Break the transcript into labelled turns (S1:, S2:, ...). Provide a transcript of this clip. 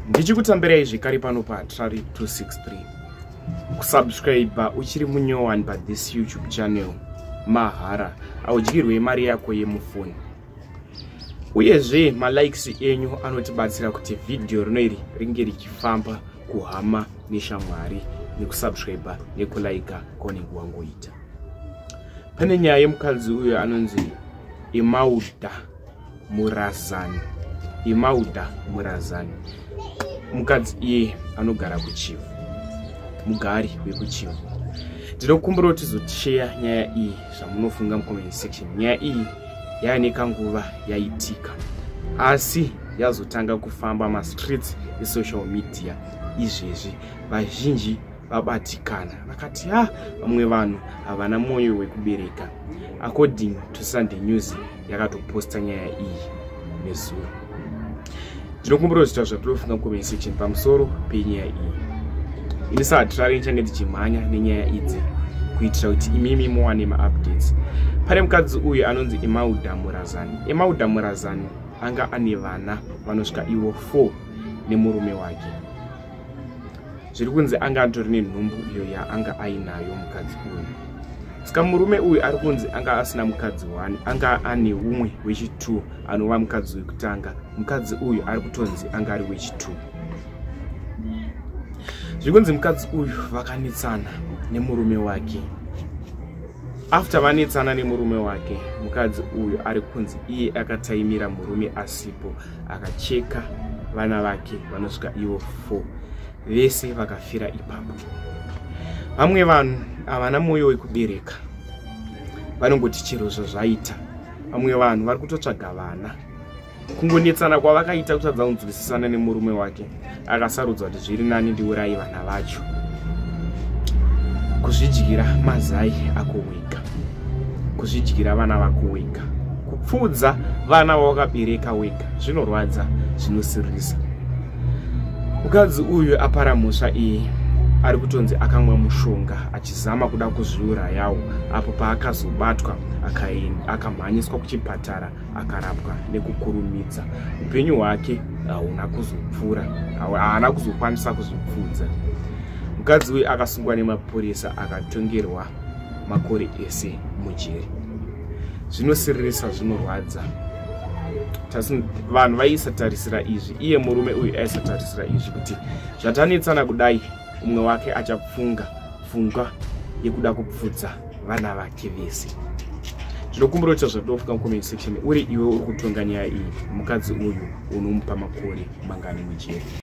S1: Ndichikutambirai zvekare pano paTrari 263. Kusubscribe uchiri munyowani pa this YouTube channel mahara audyirwe mari yako yemufoni. Uyezve malikes enyu anotibatsira kuti video rino iri ringe richifamba kuhama neshamwari nekusubscribe nekulike konenge wangoita. Pane nyaya yemukadzi uyo anonzi Imauda Murazani. Mukadzi iye anogara kuChivu, mugari wekuChivu. Ndinokumbira kuti tizoshare nyaya iyi zvamunofunga mucomment section. Nyaya iyi yaoneka nguva yaitika, asi yazotanga kufamba mastreets esocial media izvezvi. Vazhinji vabatikana vakati vamwe vanhu havana mwoyo wekubereka. According to Sunday News yakatoposta nyaya iyi nezuro. Ndinokumbira kuti zvatofunga mucomment section pamusoro penyaya iyi. Ini saTrari nichange ndichimhanya nenyaya idzi kuitira kuti imimi muwane maupdates. Pane mukadzi uyu anonzi Imauda Murazani anga ane vana vanosvika ivo 4 nemurume wake. Zviri kunzi anga atori nenhumbu iyo yaanga ainayo mukadzi uyu. Saka murume uyu ari kunzi anga asina mukadzi 1, anga ane umwe wechi2 anova mukadzi wekutanga. Mukadzi uyu ari kutonzi anga ari wechi2. Zviri kunzi mukadzi uyu vakanetsana nemurume wake. After vanetsana nemurume wake, mukadzi uyu ari kunzi iye akataimira murume asipo, akacheka vana vake vanosvika ivo 4. Vese vakafira ipapo. Vamwe vanhu havana mwoyo wekubereka, vanongoti chero zvazvaita. Vamwe vanhu vari kutotsvaga vana. Kungonetsana kwavakaita kutadza kunzwisisana nemurume wake, akasarudza kuti zviri nani ndiurayi vana vacho. Kuzvidyira mazai ako wega, kuzvidyira vana vako wega, kupfudza vana vawakabereka wega zvinorwadza, zvinosirisa. Mukadzi uyu apara mhosva iyi ari kutonzi akamwa mushonga achizama kuda kuzviurayawo, apo paakazobatwa akamhanyiswa kuchipatara akarapwa nekukurumidza. Upenyu hwake hauna kuzopfuura, haana kuzokwanisa kuzopfudza. Mukadzi uyu akasungwa nemapurisa akatongerwa makore ese mujeri. Zvinosiririsa, zvinorwadza. Vanhu vaisatarisira izvi, iye murume uyu aisatarisira izvi kuti zvatanetsana kudai umwe wake achapfunga pfungwa yekuda kupfudza vana vake vese. Ndinokumbira kuti zvatofunga mucomment section uri iwe uri kutonga nyaya iyi, mukadzi uyu unomupa makore mangani mujeri.